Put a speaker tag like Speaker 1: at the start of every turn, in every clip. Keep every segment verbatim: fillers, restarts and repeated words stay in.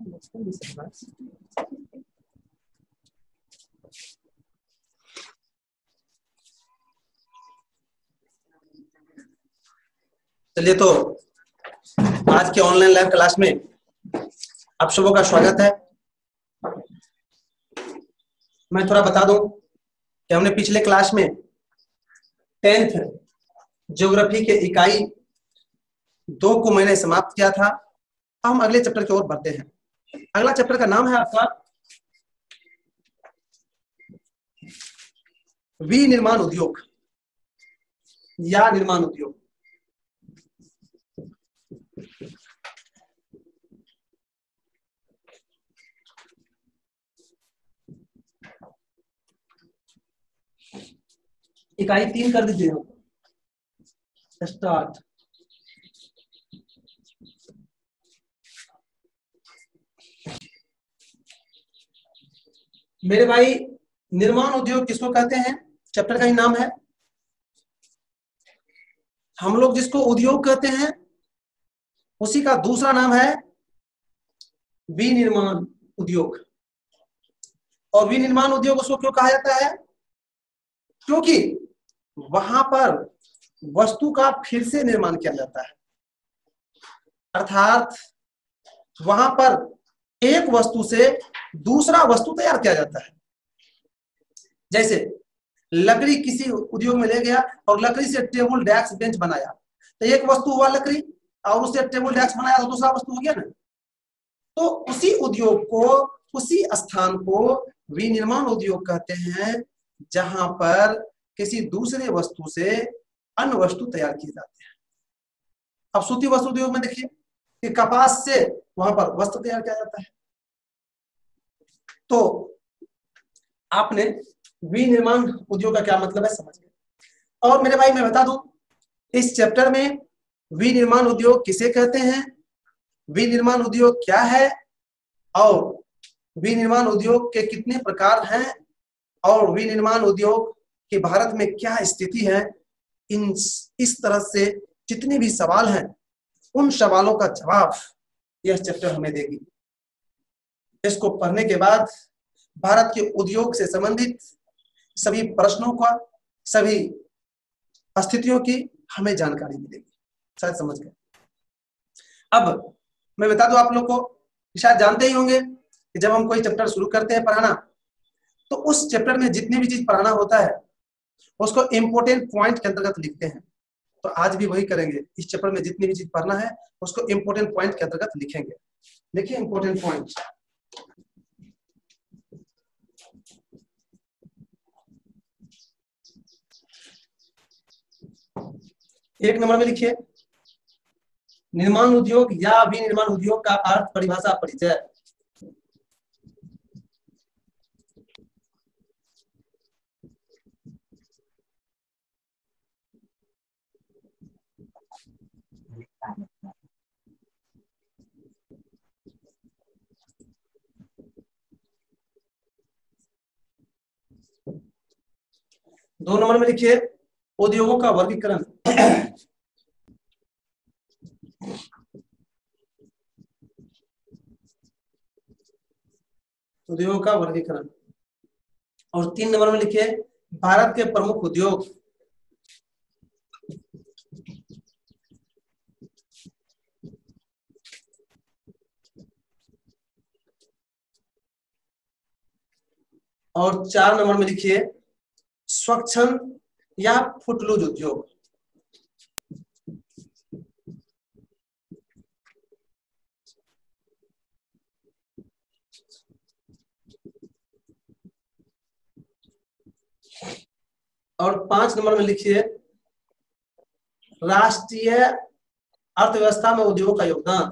Speaker 1: चलिए, तो आज के ऑनलाइन लाइव क्लास में आप सबों का स्वागत है। मैं थोड़ा बता दूं कि हमने पिछले क्लास में टेंथ ज्योग्राफी के इकाई दो को मैंने समाप्त किया था। हम अगले चैप्टर की ओर बढ़ते हैं। अगला चैप्टर का नाम है आपका विनिर्माण उद्योग या निर्माण उद्योग। इकाई तीन कर दीजिए स्टार्ट। मेरे भाई, निर्माण उद्योग किसको कहते हैं? चैप्टर का ही नाम है। हम लोग जिसको उद्योग कहते हैं उसी का दूसरा नाम है विनिर्माण उद्योग। और विनिर्माण उद्योग उसको क्यों कहा जाता है? क्योंकि वहां पर वस्तु का फिर से निर्माण किया जाता है, अर्थात वहां पर एक वस्तु से दूसरा वस्तु तैयार किया जाता है। जैसे लकड़ी किसी उद्योग में ले गया और लकड़ी से टेबल डेस्क बेंच बनाया, तो एक वस्तु हुआ लकड़ी और उससे टेबल डेस्क बनाया तो दूसरा वस्तु हो गया ना। तो उसी उद्योग को, उसी स्थान को विनिर्माण उद्योग कहते हैं, जहां पर किसी दूसरे वस्तु से अन्य वस्तु तैयार किए जाते हैं। अब सूती वस्त्र उद्योग में देखिए कि कपास से वहां पर वस्त्र तैयार किया जाता है। तो आपने विनिर्माण उद्योग का क्या मतलब है समझ गए। और मेरे भाई मैं बता दूं, इस चैप्टर में विनिर्माण उद्योग किसे कहते हैं, विनिर्माण उद्योग क्या है, और विनिर्माण उद्योग के कितने प्रकार हैं, और विनिर्माण उद्योग की भारत में क्या स्थिति है, इन इस तरह से जितने भी सवाल हैं उन सवालों का जवाब यह चैप्टर हमें देगी। इसको पढ़ने के बाद भारत के उद्योग से संबंधित सभी प्रश्नों का, सभी स्थितियों की हमें जानकारी मिलेगी। शायद समझ गए। अब मैं बता दूं आप लोग को, शायद जानते ही होंगे कि जब हम कोई चैप्टर शुरू करते हैं पढ़ाना, तो उस चैप्टर में जितनी भी चीज पढ़ाना होता है उसको इंपोर्टेंट पॉइंट के अंतर्गत लिखते हैं। तो आज भी वही करेंगे। इस चैप्टर में जितनी भी चीज पढ़ना है उसको इंपोर्टेंट पॉइंट के अंतर्गत लिखेंगे। देखिए इंपोर्टेंट पॉइंट, एक नंबर में लिखिए निर्माण उद्योग या विनिर्माण उद्योग का अर्थ, परिभाषा, परिचय। दो नंबर में लिखिए उद्योगों का वर्गीकरण। उद्योगों का वर्गीकरण। और तीन नंबर में लिखिए भारत के प्रमुख उद्योग। और चार नंबर में लिखिए स्वच्छंद या फुटलूज उद्योग। और पांच नंबर में लिखिए राष्ट्रीय अर्थव्यवस्था में उद्योग का योगदान।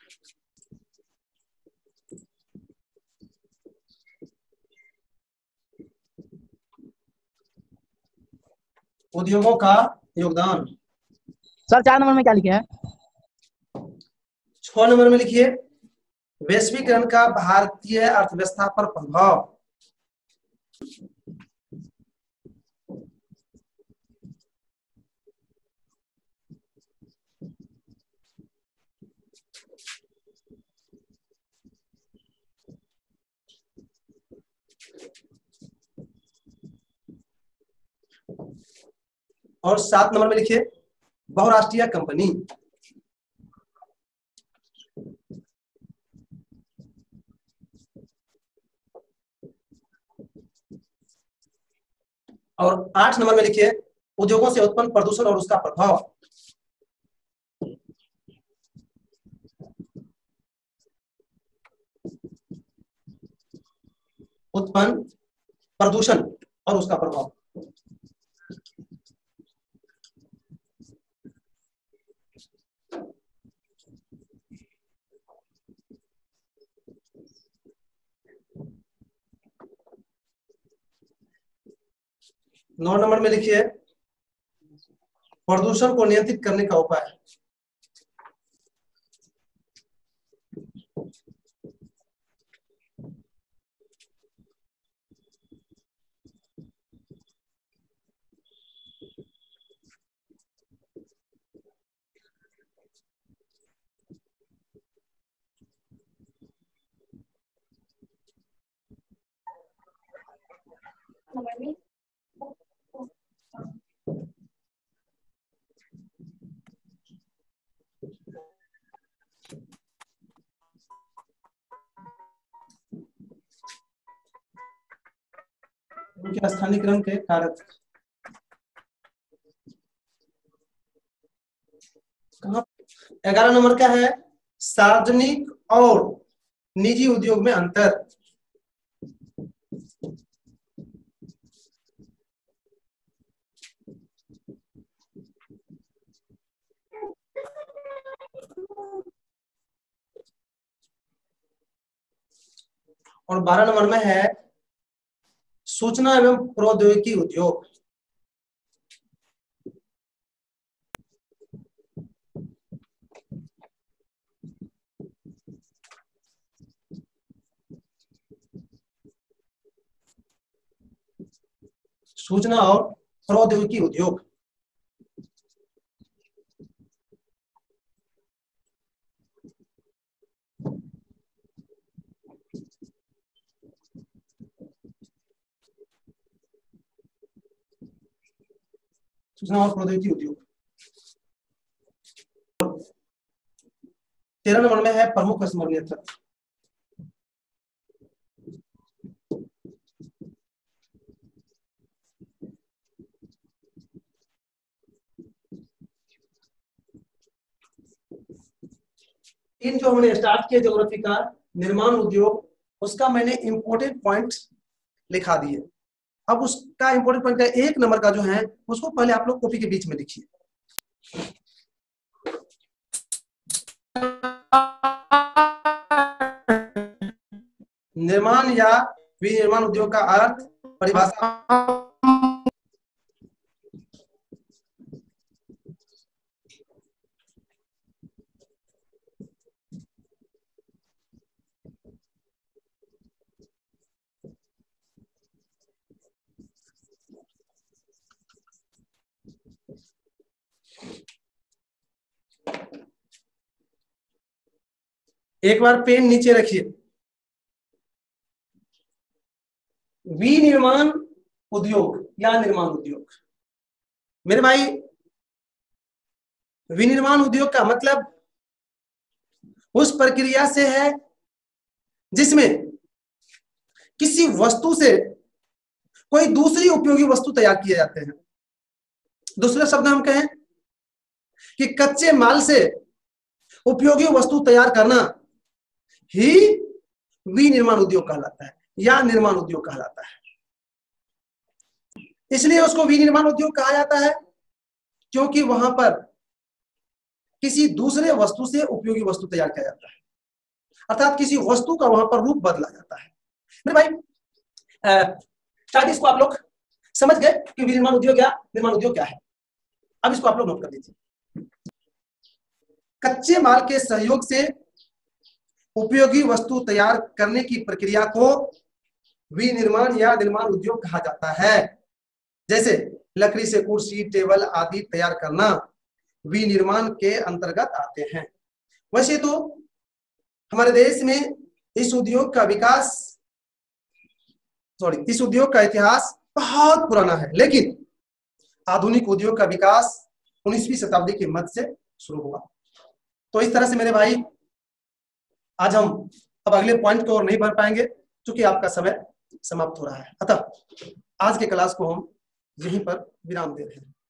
Speaker 1: उद्योगों का योगदान।
Speaker 2: सर चार नंबर में क्या लिखे हैं?
Speaker 1: छह नंबर में लिखिए वैश्वीकरण का भारतीय अर्थव्यवस्था पर प्रभाव। और सात नंबर में लिखिए बहुराष्ट्रीय कंपनी। और आठ नंबर में लिखिए उद्योगों से उत्पन्न प्रदूषण और उसका प्रभाव। उत्पन्न प्रदूषण और उसका प्रभाव। नौ नंबर में लिखिए प्रदूषण को नियंत्रित करने का उपाय। उनके स्थानीयकरण के कारक। ग्यारह नंबर क्या है? सार्वजनिक और निजी उद्योग में अंतर। और बारह नंबर में है सूचना एवं प्रौद्योगिकी उद्योग। सूचना और प्रौद्योगिकी उद्योग। सूचना और प्रौद्योगिकी उद्योग। तेरह नंबर में है प्रमुख कस्टमर नियंत्रण। इन जो हमने स्टार्ट किया ज्योग्राफी का निर्माण उद्योग, उसका मैंने इंपॉर्टेंट पॉइंट लिखा दिए। अब उसका इंपॉर्टेंट पॉइंट है एक नंबर का जो है उसको पहले आप लोग कॉपी के बीच में लिखिए। निर्माण या विनिर्माण उद्योग का अर्थ परिभाषा। एक बार पेन नीचे रखिए। विनिर्माण उद्योग या निर्माण उद्योग, मेरे भाई विनिर्माण उद्योग का मतलब उस प्रक्रिया से है जिसमें किसी वस्तु से कोई दूसरी उपयोगी वस्तु तैयार किए जाते हैं। दूसरे शब्द हम कहें कि कच्चे माल से उपयोगी वस्तु तैयार करना ही विनिर्माण उद्योग कहलाता है या निर्माण उद्योग कहलाता है। इसलिए उसको विनिर्माण उद्योग कहा जाता है क्योंकि वहां पर किसी दूसरे वस्तु से उपयोगी वस्तु तैयार किया जाता है, अर्थात किसी वस्तु का वहां पर रूप बदला जाता है। मेरे भाई शायद इसको आप लोग समझ गए कि विनिर्माण उद्योग क्या, निर्माण उद्योग क्या है। अब इसको आप लोग नोट कर लीजिए। कच्चे माल के सहयोग से उपयोगी वस्तु तैयार करने की प्रक्रिया को विनिर्माण या निर्माण उद्योग कहा जाता है। जैसे लकड़ी से कुर्सी, टेबल आदि तैयार करना विनिर्माण के अंतर्गत आते हैं। वैसे तो हमारे देश में इस उद्योग का विकास सॉरी इस उद्योग का इतिहास बहुत पुराना है, लेकिन आधुनिक उद्योग का विकास उन्नीसवीं शताब्दी के मध्य से शुरू हुआ। तो इस तरह से मेरे भाई आज हम अब अगले पॉइंट को और नहीं बढ़ पाएंगे क्योंकि आपका समय समाप्त हो रहा है। अतः आज के क्लास को हम यहीं पर विराम दे रहे हैं।